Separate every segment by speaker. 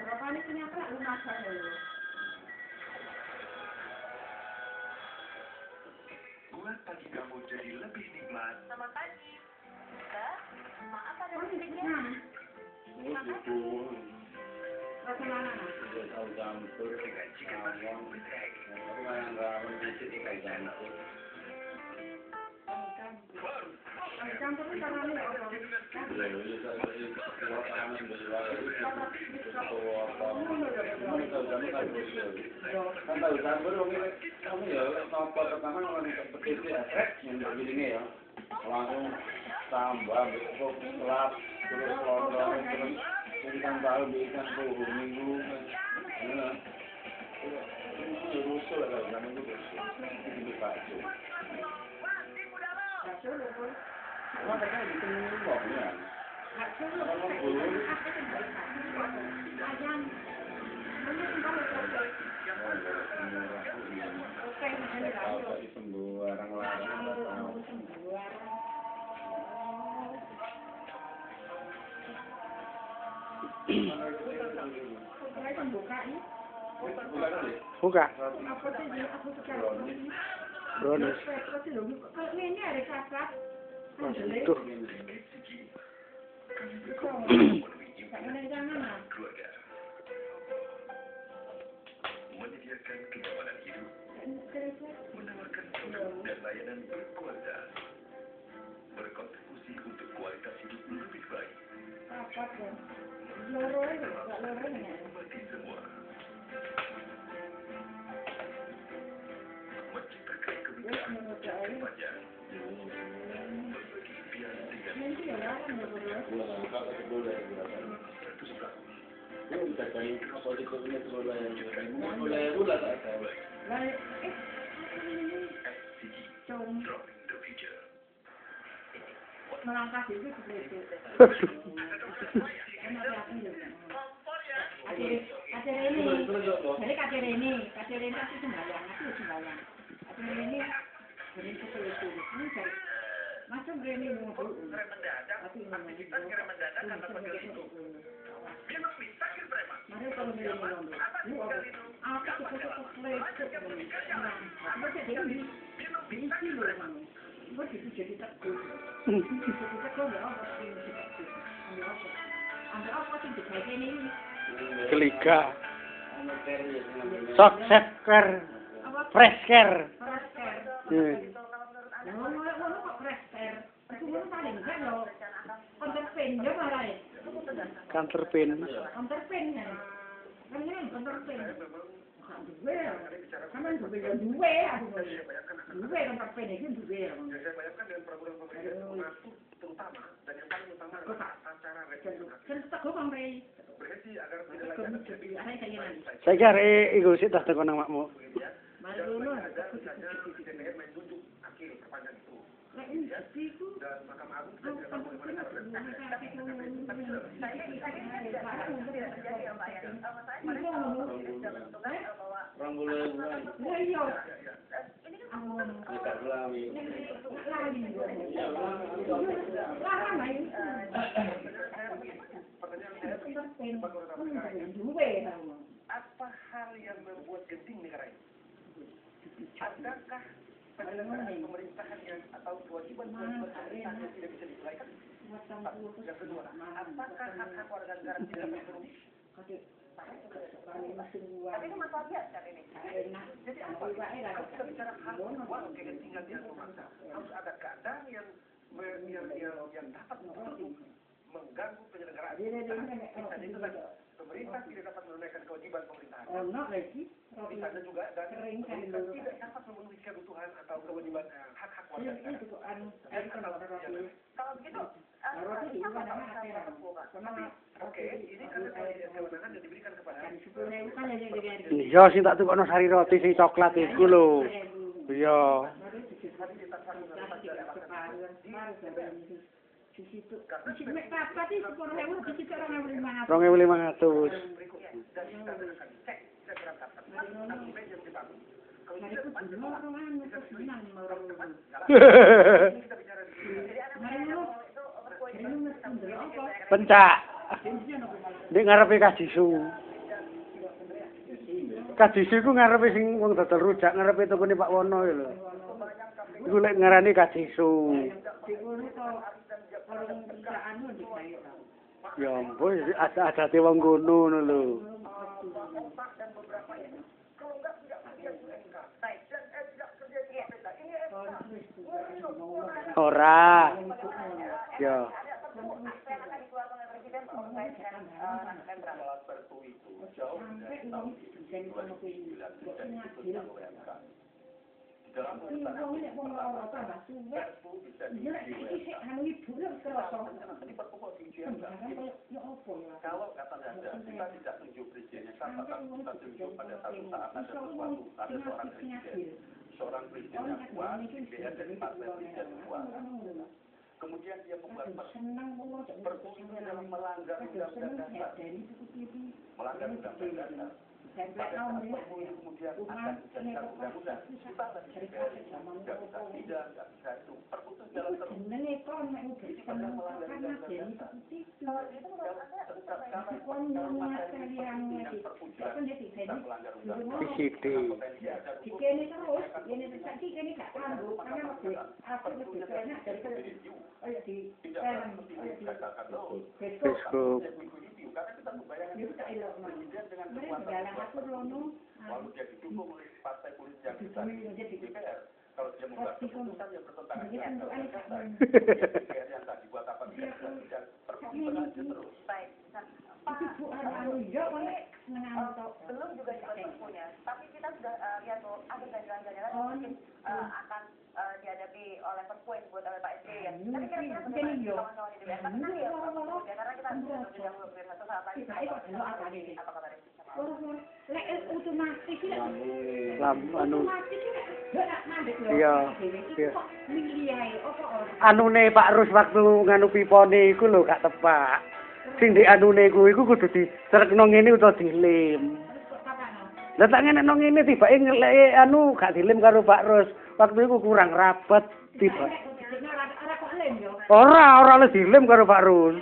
Speaker 1: Berapa ini ternyata lunas aja loh.
Speaker 2: Buat pagi kamu jadi lebih nikmat.
Speaker 3: Selamat pagi. Mbak, maaf ada sedikit.
Speaker 1: Rasa mana?
Speaker 4: Tahu campur
Speaker 2: Dengan chicken mushroom with egg.
Speaker 4: tapi yang ramen dikit ikan campur.
Speaker 1: Campur itu karena ini apa?
Speaker 4: Kan tahu campur kamu ya nopo pertama orang seperti ya yang begini ya langsung tambah besok selap terus lontong terus ikan tahu ikan suhu minggu rusuh lah kalau kamu itu itu baju. Karena mereka ditunggu uangnya. Sembarang larang.
Speaker 5: Buka.
Speaker 1: Apa sih dia? Aku sekarang ini.
Speaker 5: Brownies.
Speaker 1: Kalau ini ada cakap.
Speaker 5: Tuh.
Speaker 2: Keluarga. Menyediakan kenyamanan hidup. Menawarkan produk dan layanan berkualitas. Berkontribusi untuk kualitas hidup lebih baik. Mati semua. Menciptakan kebijakan jangka panjang. Berbagi impian dengan 100 tahun.
Speaker 4: Kita kain apa itu punya sekolah yang mulai bulan ada.
Speaker 2: SCG. Drawing the future.
Speaker 1: Melangkah itu seperti itu. Acara ini, jadi acara ini pasti sembahyang, aku sembahyang. Acara ini jadi seperti ini dari masuk ini mau
Speaker 2: Rem mendadak, aktivitas rem mendadak karena pegel itu. Minum bisa kir preman.
Speaker 1: mari kalau milih minum. Apa kita itu buat itu jadi takut. Kita kau ya apa sih takut? Ambil apa sih kayak ini?
Speaker 5: Keliga. Sok seker. Fresker. Kantor pin.
Speaker 2: Saya bayangkan dengan program pemerintah terutama dan yang paling utama adalah acara regenerasi. Berhenti agar tidak lagi
Speaker 5: Saya kira iku sik tas tekan nang makmu.
Speaker 2: ada misalnya DPR main tunjuk akhir perpanjang itu. Dan Mahkamah Agung kita tidak tahu bagaimana cara
Speaker 4: Orang boleh tidak ulangi.
Speaker 2: apa hal yang membuat genting negara ini? Adakah penyelenggaraan pemerintahan yang atau kewajiban pemerintahan yang tidak bisa diselesaikan? Yang kedua, apakah hak-hak warga negara tidak terpenuhi?
Speaker 3: Tapi itu masalah biasa ini.
Speaker 2: Jadi apa? Kalau kita bicara hak warga kegentingan yang memaksa, harus ada keadaan yang dapat untuk mengganggu penyelenggaraan. Misalnya itu kan pemerintah tidak dapat menunaikan kewajiban pemerintahan. Misalnya juga dan pemerintah tidak dapat memenuhi kebutuhan atau kewajiban hak-hak warga negara.
Speaker 3: Kalau begitu, siapa tahu?
Speaker 2: Oke, ini kan kewenangan yang diberikan kepada
Speaker 5: Iya sing tak tukokno sari roti sing coklat iku lho. Iya. Rong ewu 500. Pencak. Nek ngarepe kajisu. Kadisi ku ngarepe sing wong dodol rujak ngarepe tokone Pak Wono lho. Iku lek ngarani kadisu. Ya ampun, ada wong ngono ngono lho. Ora. Ya.
Speaker 2: Kalau katanya kita tidak tunjuk presidennya, kita tunjuk pada satu saat ada seorang presiden yang kuat, DPR dari partai presiden kuat. Kemudian dia membuat perpu itu adalah melanggar undang-undang dasar. Melanggar undang-undang dasar. Pada saat perpu itu kemudian akan dijadikan undang-undang, kita lagi DPR nggak bisa tidak, nggak bisa itu. Perpu itu jalan terus. Ini pada melanggar undang-undang dasar. Walau dia didukung oleh partai politik yang besar di DPR, kalau dia membuat keputusan yang bertentangan dengan undang-undang DPR yang tadi buat apa tidak dan perbuatan terus. Baik.
Speaker 3: Belum juga dibuat perpunya, tapi kita sudah lihat tuh ada ganjalan-ganjalan yang mungkin akan dihadapi oleh perpu yang dibuat oleh Pak SBY ya. Tapi kira-kira kawan-kawan di DPR, tapi nanti ya karena kita sudah belum satu saat lagi. Apa kabarnya?
Speaker 1: Lek otomatis
Speaker 5: Anu. Iya. Iya.
Speaker 1: miliae apa ora.
Speaker 5: Anune Pak Rus waktu nganu pipone iku lho gak tepak. Sing di anune kuwi iku kudu dicerekno ngene utawa dilem. Lah tak ngene nang ngene tibake ngeleke anu gak dilem karo Pak Rus. Waktu iku kurang rapat tiba. Ora oleh dilem karo Pak Rus.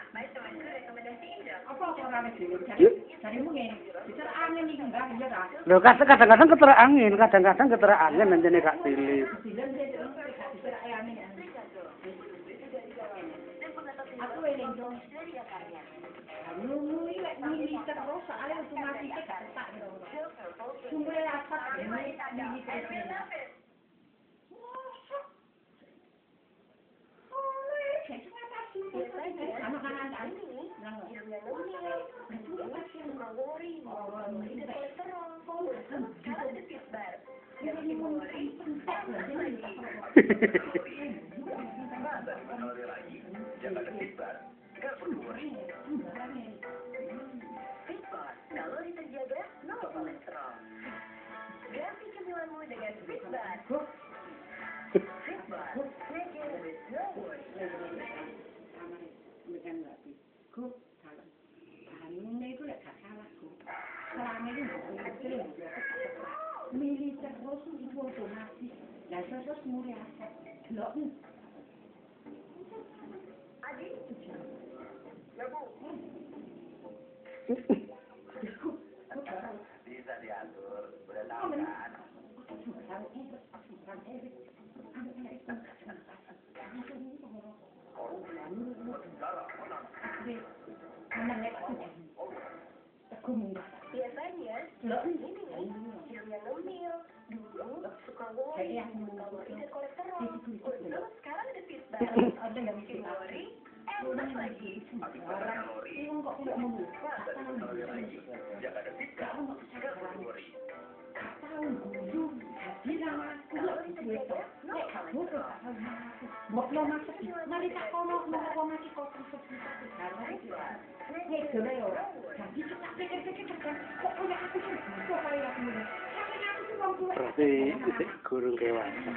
Speaker 1: Apa ora dilem? Dari mungkin bisa angin iki enggak ya ta.
Speaker 5: Lho kadang-kadang keterak angin, kadang-kadang keterak angin nanjane gak dilem.
Speaker 1: Aku eling dong. Nunggu iki lek mili terus soalnya otomatis gak tak lho. Sumber apa ini terus.
Speaker 3: Kalau terjaga, no kolesterol. Ganti cemilanmu dengan Fitbar. Fitbar, snacking with no worries.
Speaker 1: Milih terus itu otomatis. Lah terus mulia. Delok.
Speaker 3: Adi,
Speaker 2: Ya Bu, bisa diatur, udah tahu kan?
Speaker 3: biasanya ini nih hasilnya ngemil. Dulu suka worry, kalori dan kolesterol. Untuk sekarang ada Fitbar.
Speaker 1: Ada yang mesti
Speaker 3: Worry, enak lagi.
Speaker 1: Ini kok tidak membuka.
Speaker 2: Ya ada tiga, tiga kategori.
Speaker 1: Mari tak kono masih kotor seperti sekarang. Nek dhewe yo. Jadi tak pikir-pikir kok punya aku sih kok kaya aku. Sampe aku sih wong tuwa.
Speaker 5: Berarti isih gurung dewasa.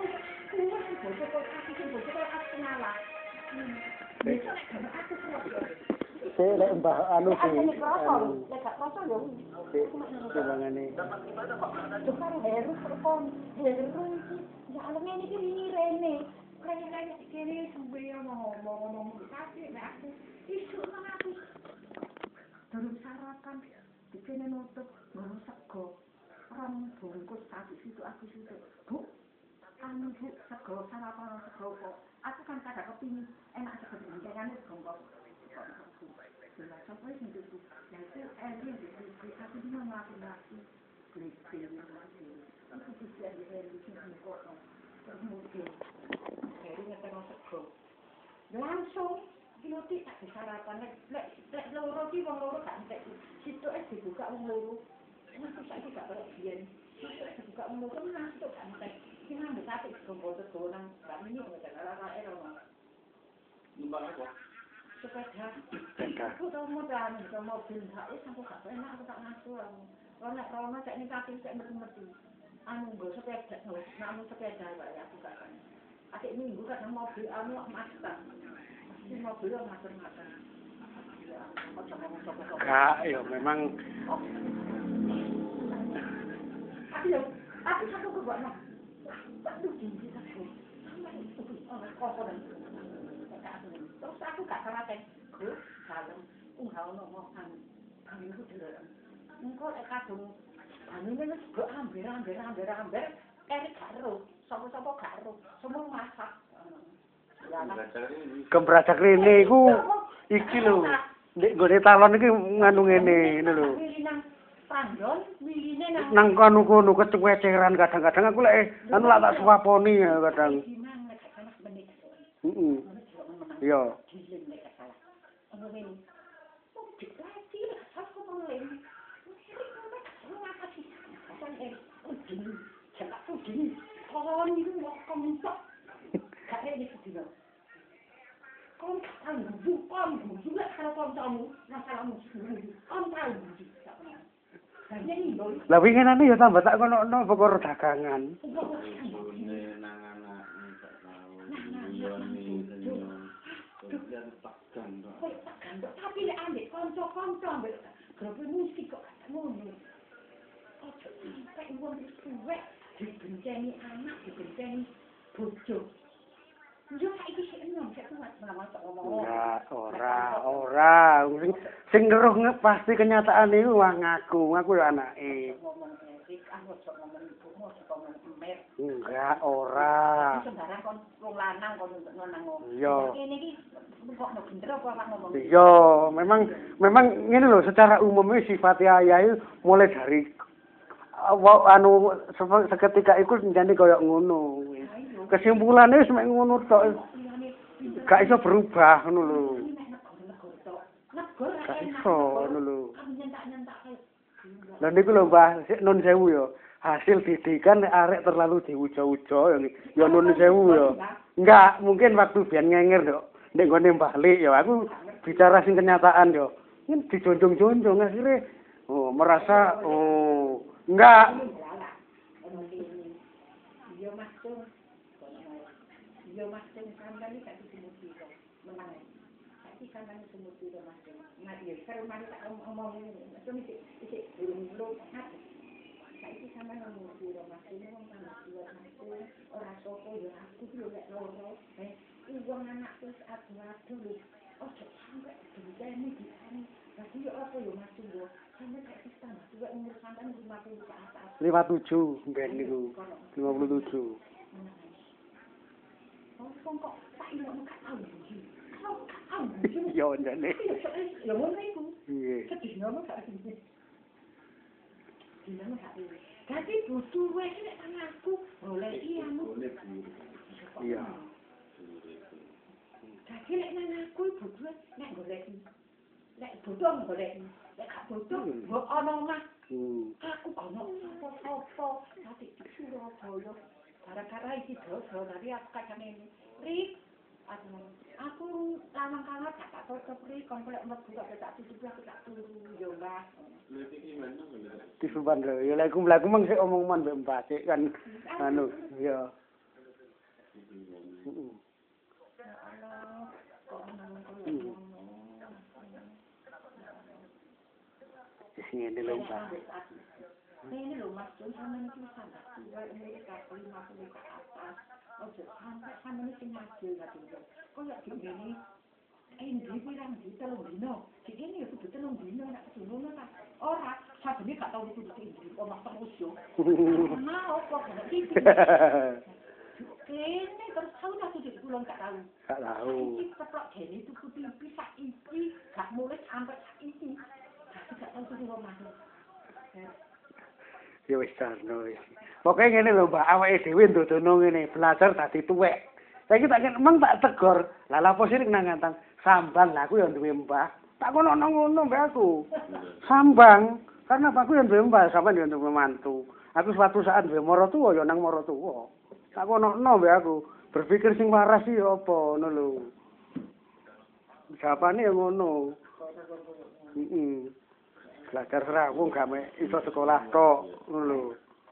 Speaker 5: Saya lek mbah anu sih. Timbangane.
Speaker 1: Tukar heru telepon, heru iki. Ya alem ini iki rene. Rene kene sampe ngomong-ngomong kasih nek aku isu nang aku. Terus sarapan dikene nutup ngono sego. Orang bungkus satu situ aku situ. Bu, anu Bu, sego sarapan sego kok. Aku kan kadang kepingin enak sego dibandingkan sego. Jelas apa sih itu? Nah itu aku dia ngelaki-laki. Beli-beli. Aku bisa di sini kok. Mungkin. Jadi ngeteng sego. Langsung roti tak disarapan. Lek loro ki wong loro gak entek. Situ dibuka wong loro. Aku saiki gak kaya biyen. Situ dibuka wong loro masuk gak entek. Ki nang tapi sego nang kami ini ora era.
Speaker 4: Numpak apa?
Speaker 1: Sepeda. Aku tau modal mobil hak wis aku gak enak aku tak ngatur. Rono cek ning kaki cek metu-metu. Anu nggo sepeda, anu sepeda wae aku gak kan. Adik minggu kadang mobil anu master. Mesti mobil master-master.
Speaker 5: Kak, ya memang
Speaker 1: aku satu kebakno. Aduh, gini aku. Terus aku gak keraten. Gus, dalem unggal ngomong kami itu dulu. Engko lek kadung anu wis go amber. Erik karo, sapa-sapa karo, semua masak.
Speaker 5: Kembrajak rene iku iki lho. Nek gone talon iki nganu ngene ngono lho.
Speaker 1: Pandon wiline
Speaker 5: Nang kono keceweceran kadang-kadang aku lek anu lak tak suaponi ya kadang. Heeh. Iya. Lah winginane ya tambah tak kono perkara dagangan.
Speaker 4: Bojone nang anake gak tau. Yoni senyum. Kemudian tegang kok.
Speaker 1: Tapi lek ambek kanca-kanca ambek grup musik kok gak ngono. Ojo sampai wong suwe dibenceni anak, dibenceni bojo. Yo saiki sik enom, sik kuat ngomong ngomong.
Speaker 5: Enggak, ora. Sing ngeruh pasti kenyataan iku wong aku ya anake.
Speaker 1: Ngomong erik, aku ojo ngomong ibumu, ojo ngomong emer.
Speaker 5: Enggak, ora.
Speaker 1: Sembarang kon wong lanang kon nang ngomong.
Speaker 5: Iya.
Speaker 1: Kene iki kok no bener apa awak ngomong.
Speaker 5: Iya, memang ngene lho secara umumnya sifat ayah itu mulai dari anu seketika iku njane koyo ngono. Kesimpulannya wis mek ngono tok. Gak iso berubah ngono lho. Gak iso ngono lho. Lah niku lho Mbah, sik nun sewu ya. Hasil didikan arek terlalu diuja-uja ya nun sewu ya. Enggak, mungkin waktu biyen ngenger dok. Nek gone balik ya aku bicara sing kenyataan yo. Ini dijonjong-jonjong akhirnya merasa enggak. Yo Mas sampeyan iki dimuji kok. Menang. Saiki sampeyan dimuji kok Mas. Nah, ya karo mari tak omong ngene. Iki belum saiki sampeyan dimuji kok Mas. Ini wong sampeyan ora sapa ya aku yo lek loro. Uang anak terus adu-adu lho. Ojo sampai dibicarain di sana. Tapi yo apa yo Mas yo. Sampe kayak sistem juga umur sampean 50 ke atas. 57 ben niku. 57. Kok tak ilmu gak tau iki. Kok gak tau iki. Yo ndane. Yo ngono iku. Iya. Sedih ngono gak iki. Dina gak iki. Dadi butuh wis nek anakku golek anu. Iya. Dadi nek anakku butuh nek golek. Nek butuh golek. Nek gak butuh mbok ana omah. Aku ono apa-apa. Dadi Surabaya. Gara-gara iki dosa, tadi aku kacang ini. Rik, aku lama-lama tak tutup Rik, komplek mlebu tak tutup aku tak turu yo Mbah. Di Subang lho, ya lagu mang sik omongan mbek Mbah sik kan anu ya. Heeh. Ngene lho Mbah. Ini lho Mas, sampeyan iki sangat tua ini tak 50 ke atas. Ojo sampai sampeyan iki maju lagi. Kok ya ngene. Endi pirang dino? Iki ya kudu 3 dino nek ngono ta. Ora
Speaker 1: ini gak tahu itu di omah terus yo. Nah, kok gak gitu. Kene terus tahu tak tuh kula gak tahu.
Speaker 5: Gak tahu.
Speaker 1: Iki keplok dene tuku TV sak iki, gak mulai sampai sak iki. Gak tahu tuh omah.
Speaker 5: Ya wis sarno wis. Pokoke ngene lho Mbak, awake dhewe ndodono ngene, belajar dadi tuwek. Saiki tak emang tak tegor. Lah lapo sih nang ngantang sambang lah aku ya duwe Mbah. Tak kono ngono mbak aku. Sambang. Karena aku yang duwe mbah, sampean yang duwe mantu. Aku suatu saat duwe mara tuwa ya nang mara tuwa. Tak kono mbak aku. Berpikir sing waras iki apa ngono lho. Japane ya ngono. Heeh. Belajar serawung gak mek iso sekolah tok ngono lho.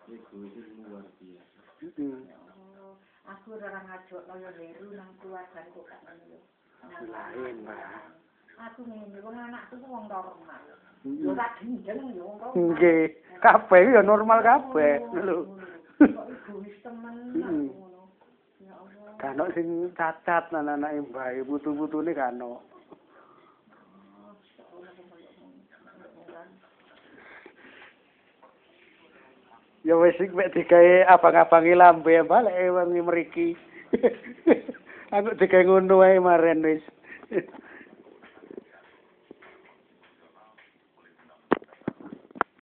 Speaker 5: Heeh.
Speaker 1: Aku ora ngajak kaya Heru nang keluargaku kok ngono.
Speaker 5: Lain, Mbak.
Speaker 1: Aku ngene wong anakku ku wong normal. Yo ora gendeng yo wong.
Speaker 5: Nggih, kabeh ya normal kabeh lho.
Speaker 1: Kok egois temen ngono. Ya Allah.
Speaker 5: Kan sing cacat anak-anake mbae, putu-putune kan ono. Ya wis iki mek digawe abang-abangi lambe balik wengi mriki. Aku digawe ngono wae maren wis.